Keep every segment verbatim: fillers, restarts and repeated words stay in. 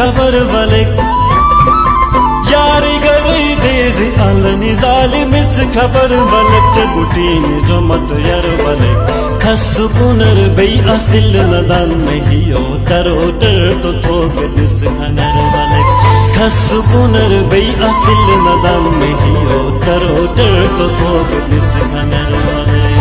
खबर वलिक यारी गई देजी अलनी जाली मिस खबर वलिक बुटीनी जो मत यार वलिक खसु पुनर बई असिल नदन नहीं हो तरो तर तो थोक दिस खनर वलिक खसु पुनर बई असिल नदन नहीं हो तरो तर तो थोक दिस खनर वलिक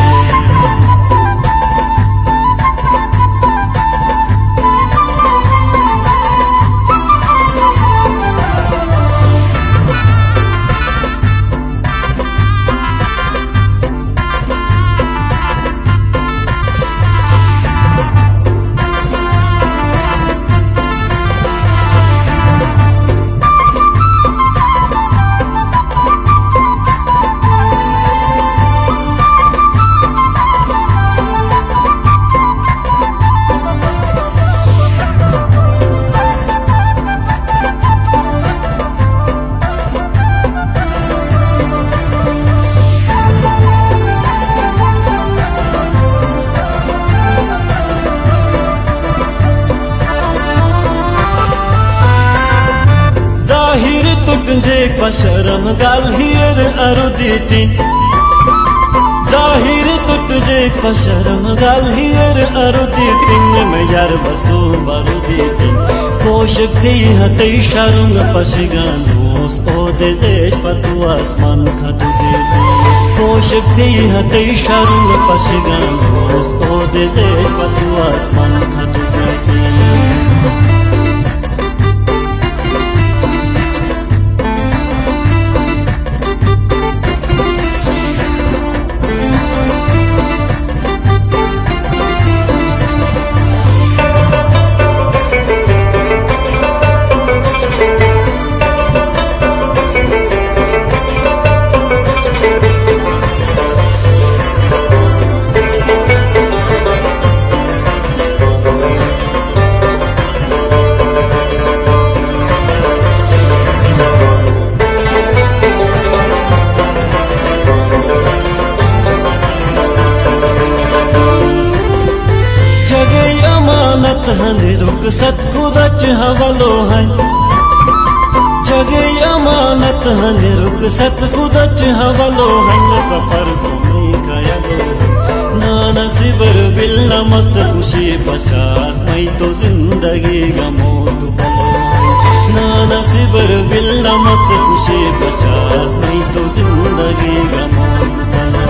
तुझे पशरम गाल हियर अरुदीती जाहिर तुझे पशरम गाल हियर अरुदीती मैं यार बसो बरुदीती कोशक थी हते शरुंग पशिगानोस ओ देश पतु आसमान खदुदीती कोशक थी हते शरुंग पशिगानोस ओ देश पतु आसमान खदुदीती रुक सत खुदा हवलो है जगे अमानत हने रुक सत खुदा हवलो है सफर तो नहीं गयलो नाना सिबर बिल नमस खुशी पचास मैं तो जिंदगी गमो दुबलो नाना सिबर बिल नमस खुशी पचास मैं तो जिंदगी गमो दुबलो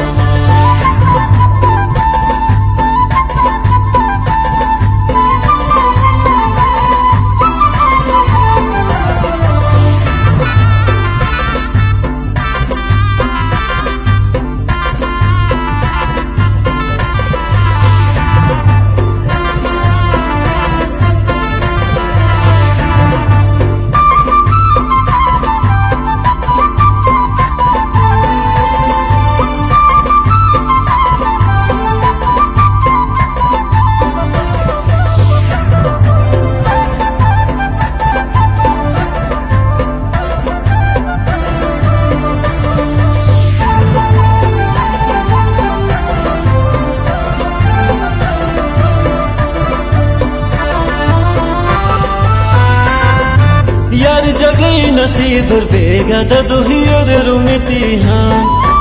यार जगई नसीब बेगा दुहियर रुमिती हाँ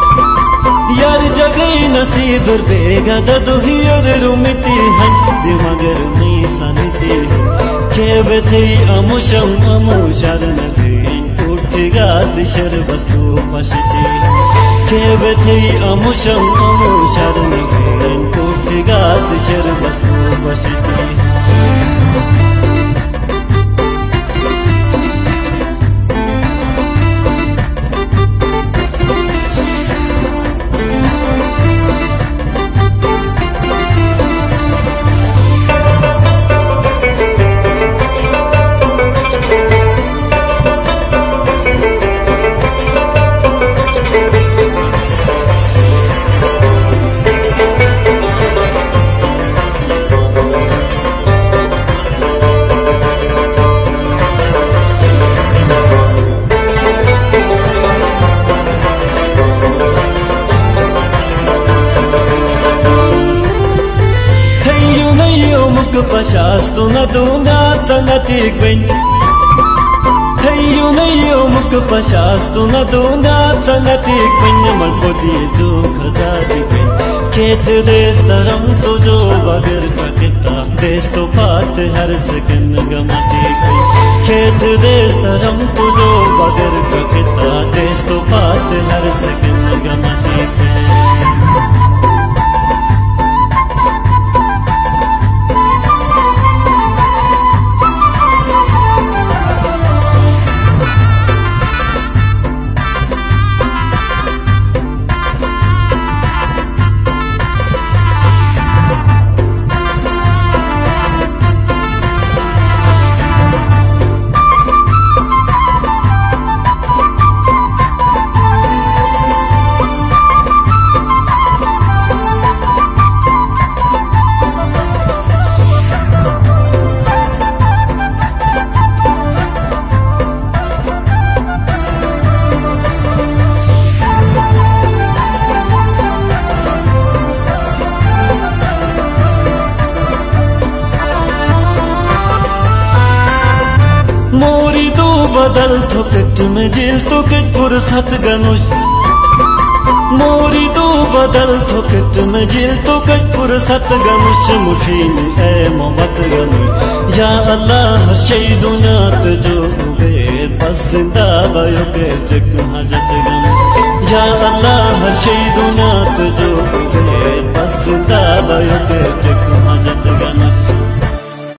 यार जगई नसीब बेगा दुहियर रुमिती हाँ दिमगर नहीं सनती के बेथी अमुशम अमुशर नदी उठगा दिशर वस्तु पशती के बेथी अमुशम अमुशर नदी उठगा दिशर वस्तु पशती पशास्तु न दूना संगतिक बिन दुख पशास्तु न दुनिया संगति पिन मलपोती जो खजाती पिन खेत देश तरम तो जो बगर चकिता देश तो पात हर सेकंड गमती पिन खेत देश तरम तो जो बगर चकिता देश तो पात हर सेकंड गमती पिन मोरी तो बदल तो कित में जेल तो कित फुर्सत गनुष मोरी तो बदल तो कित में जेल तो कित फुर्सत गनुष मुशीन ए मोहब्बत गनुष या अल्लाह हर शई दुनिया जो उबे बस जिंदा भयो के जग हजत गनुष या अल्लाह हर शई दुनिया जो उबे बस जिंदा भयो के जग